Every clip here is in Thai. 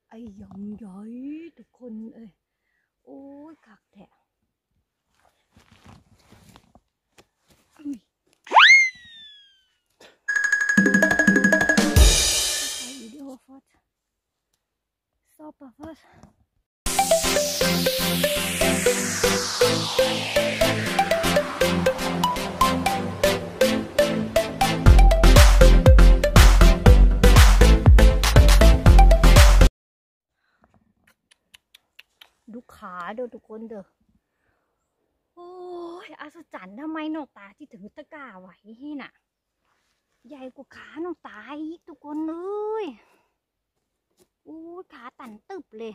ไอ้ยังใหญ่ทุกคนเอ้ยโอ้ยคักแท้ใส่วิดีโอฟอดซอปะฟอดดูขาเด้อทุกคนเด้อโอ้ยอัศจรรย์ทำไมน้องตาที่ถึงตะกร้าไหวให้น่ะใหญ่กว่าขาน้องตาอีกทุกคนเลยโอ้ยขาตันตึบเลย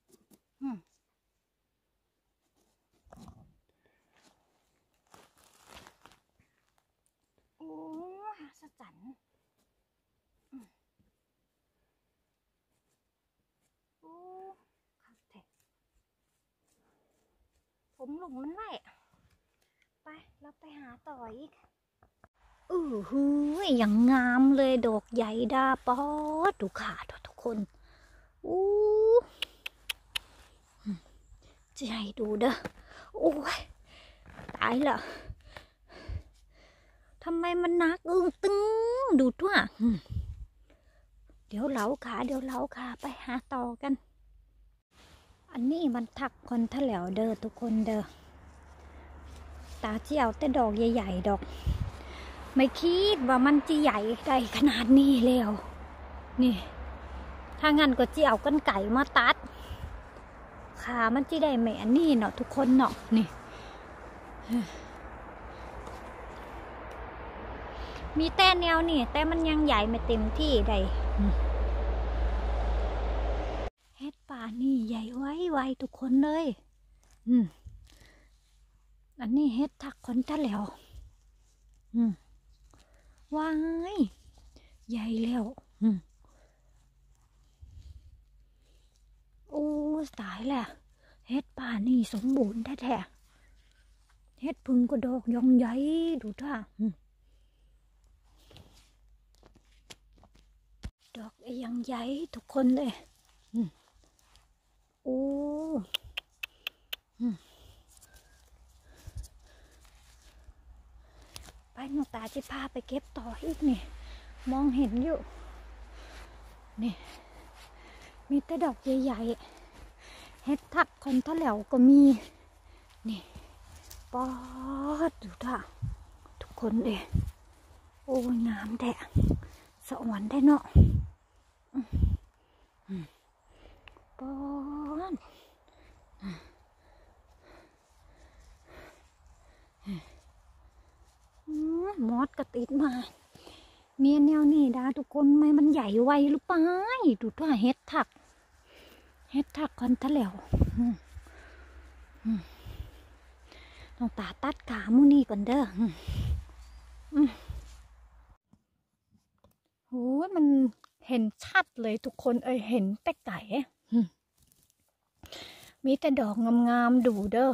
โอ้ยอัศจรรย์โอ้คักแท้ผมหลงมันแหละไปเราไปหาต่ออีกหืออย่างงามเลยดอกใหญ่ดาปอดดูขาทุกคนอู้จะให้ดูเด้อโอ้ยตายละทำไมมันหนักตึงดูทั่วเดี๋ยวเล้าขาไปหาต่อกันอันนี้มันถักคนทะเหลวเด้อทุกคนเด้อตาเจียวแต่ดอกใหญ่ๆดอกไม่คิดว่ามันจะใหญ่ได้ขนาดนี้แล้วนี่ถ้างั้นก็เจียวกันไก่มาตัดขามันจะได้แม่นี่เนาะทุกคนเนาะนี่มีแต่แนวนี่แต่มันยังใหญ่ไม่เต็มที่ใดเฮ็ดป่านี่ใหญ่ไวทุกคนเลยอันนี้เฮ็ดทักคนทะแล้วว้ายใหญ่แล้วโอ้ตายแหละเฮ็ดป่านี่สมบูรณ์แท้ๆเฮ็ดพึ่งก็ดอกยองใหญ่ดูท่าดอกยังใหญ่ทุกคนเลยโอ้ไปน้องตาจะพาไปเก็บต่ออีกนี่มองเห็นอยู่นี่มีแต่ดอกใหญ่ๆเฮ็ดทักคนทะเหลวก็มีนี่ปอดดูท่าทุกคนเลยโอ้ยงามแท้สวรรค์ได้เนาะปอนมอดกระติดมาเมียแนวนี่ดาทุกคนไม่มันใหญ่ไวหรือเปล่าดูท่าเฮ็ดถักคนทะเหลวต้องตาตัดขามูนี่ก่อนเด้อโอ้ยมันเห็นชัดเลยทุกคนเห็นแต่ไก่มีแต่ดอกงามๆดูเด้อ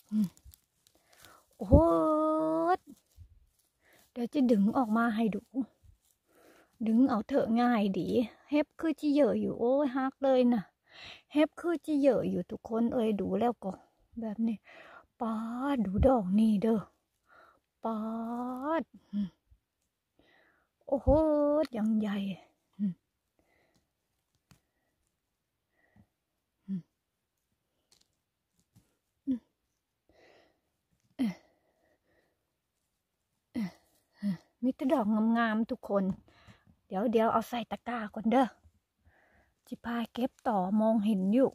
โอ้ยเดี๋ยวจะดึงออกมาให้ดูดึงเอาเถอะง่ายดีเฮ็บคือจะเยอะอยู่โอ้ยฮักเลยนะเฮ็บคือจะเยอะอยู่ทุกคนดูแล้วก็แบบนี้ป๊าดดูดอกนี่เด้อป๊าดโอ้โหยังใหญ่มีแต่ดอกงามๆทุกคนเดี๋ยวเอาใส่ตะกร้าก่อนเด้อจิพาเก็บต่อมองเห็นอยู่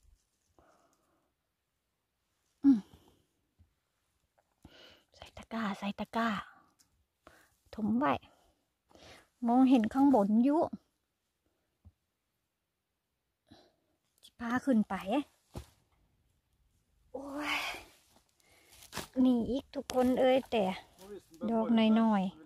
ใส่ตะกร้าถมไว้มองเห็นข้างบนอยู่จิพาขึ้นไปโอ้ยนี่อีกทุกคนแต่ดอกน้อยๆ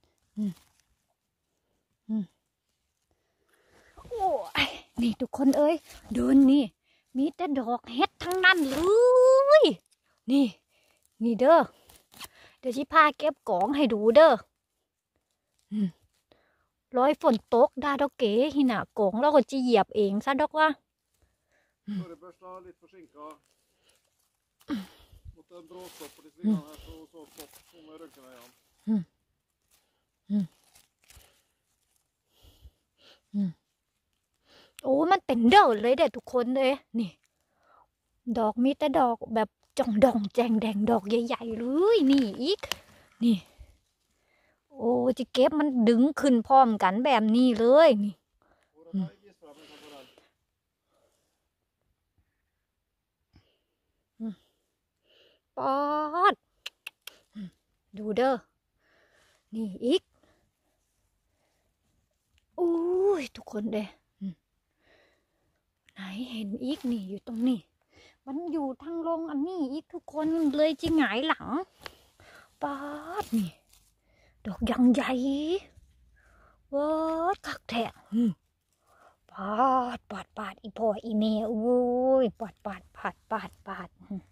โอ้ยนี่ทุกคนเดินนี่มีแต่ดอกเฮ็ดทั้งนั้นเลยนี่เด้อเดี๋ยวชิพาเก็บกล่องให้ดูเด้อร้อยฝนตกดาดอกเก๋หินะโกงเราก็จะเหยียบเองซะดอกว่า Förrebörsta lite försinka mot en bråstopp på lite grann här så stopp på med ryggen igen. โอ้มันเป็นเด้อเลยเด็ดทุกคนเลยนี่ดอกมีแต่ดอกแบบจ่องดองแจงแดงดอกใหญ่ๆเลยนี่อีกนี่โอ้จะเก็บมันดึงขึ้นพร้อมกันแบบนี้เลยนี่ปอดดูเด้อนี่อีกอุ้ยทุกคนเด้ไหนเห็นอีกนี่อยู่ตรงนี้มันอยู่ทางลงอันนี้อีกทุกคนเลยจะหงายหลังปอดนี่ดอกยังใหญ่ว้าคักแท้ปาดอีพ่ออีเมย์โอ้ยปาด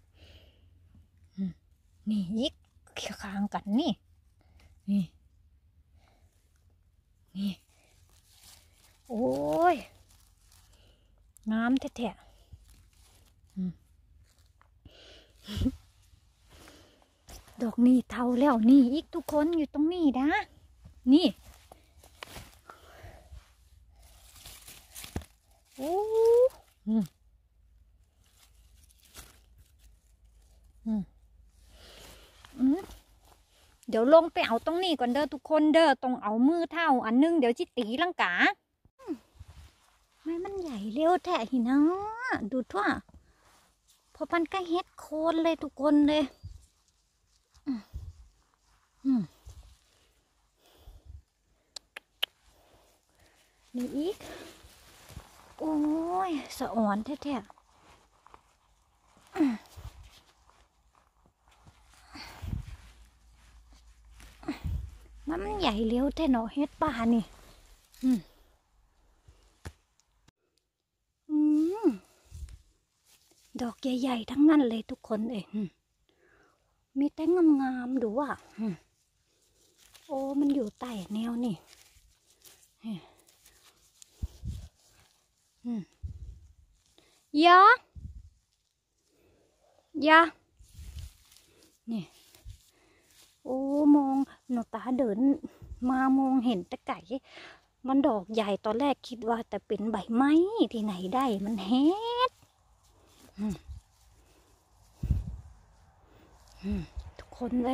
นี่ยิกข้างกันนี่โอ้ยงามแท้ดอกนี่เท่าแล้วนี่อีกทุกคนอยู่ตรงนี้นะนี่โอ้เดี๋ยวลงไปเอาตรงนี้ก่อนเด้อทุกคนเด้อตรงเอามือเท่าอันนึงเดี๋ยวจิตีลังกาไม่มันใหญ่เร็วแท้หินะดูทั่วพอปันก็เฮ็ดโคนเลยทุกคนเลยนี่อีกโอ้ยสะอ่อนแท้ๆมันใหญ่เลี้ยวแท้เนาะเฮ็ดป่านี่ดอกใหญ่ๆทั้งนั้นเลยทุกคนเองมีแต่งามๆดูว่าโอ้มันอยู่ใต้แนวนี่ยานี่โอ้มองหนูตาเดินมามองเห็นแต่ไก่มันดอกใหญ่ตอนแรกคิดว่าแต่เป็นใบไม้ที่ไหนได้มันแฮดทุกคนเลย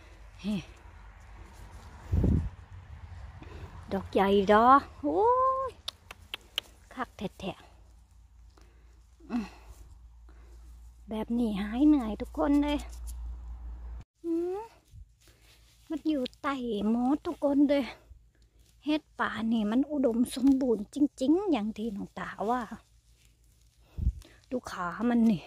ดอกใหญ่ดอโอ้ยคักแท้ๆแบบนี้หายเหนื่อยทุกคนเลยมันอยู่ใต้หมอทุกคนเลยเฮ็ดป่านี่มันอุดมสมบูรณ์จริงๆอย่างที่น้องตาว่าดูขามันนี่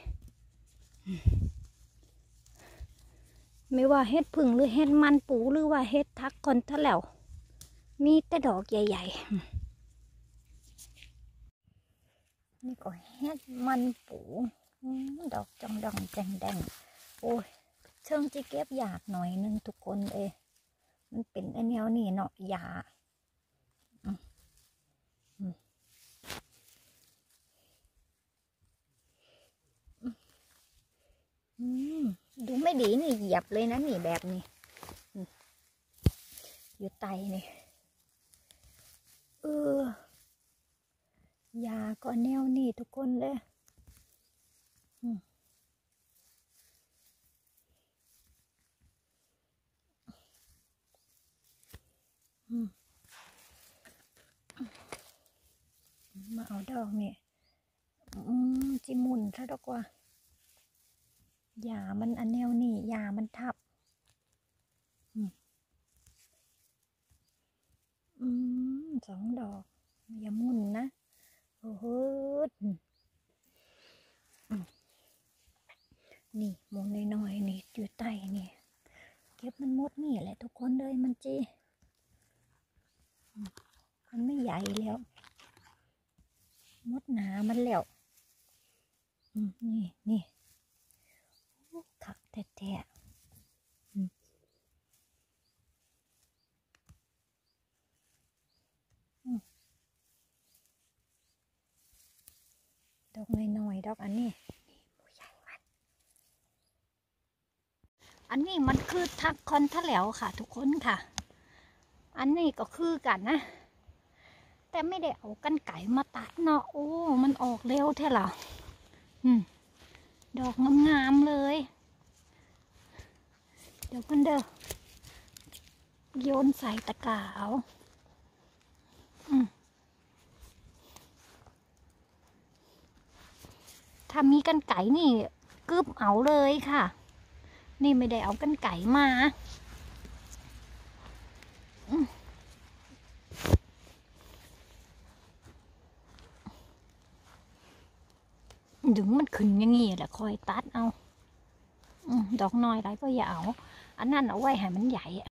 ไม่ว่าเฮ็ดผึ่งหรือเฮ็ดมันปูหรือว่าเฮ็ดทักคนทะแล้วมีแต่ดอกใหญ่ๆนี่ก็เฮ็ดมันปูดอกจองดองแจงแดงโอ้ยเชิงจะเก็บยากหน่อยนึงทุกคนมันเป็นอันแนวนี่เนาะยาดูไม่ดีนี่เหยียบเลยนะนี่แบบนี้อยู่ไตนี่ยาก็แนวนี่ทุกคนเลยมาเอาดอกนี่จิมุนซะดอกว่ายามันอันแนวนี่ยามันทับ2 ดอกอย่ามุนนะโอ้โหนี่มุนน้อยๆนี่อยู่ใต้นี่เก็บมันหมดนี่แหละทุกคนเลยมันจีมันไม่ใหญ่แล้วมดหนามันแล้วนี่ขักแท้อกน้อยๆดอกอันนี้ผู้ใหญ่มันอันนี้มันคือทักคอนทะแหลวค่ะทุกคนค่ะอันนี้ก็คือกันนะแต่ไม่ได้เอากันไก่มาตัดเนาะโอ้มันออกเร็วแท้ล่ะดอกงามๆเลยเดี๋ยวกันเด้อโยนใส่ตะกร้าเอาถ้ามีกันไก่นี่กึบเอาเลยค่ะนี่ไม่ได้เอากันไก่มาดึงมันขึ้นอย่างงี้แหละคอยตัดเอาดอกน้อยไรก็อย่าเอาอันนั้นเอาไว้ให้มันใหญ่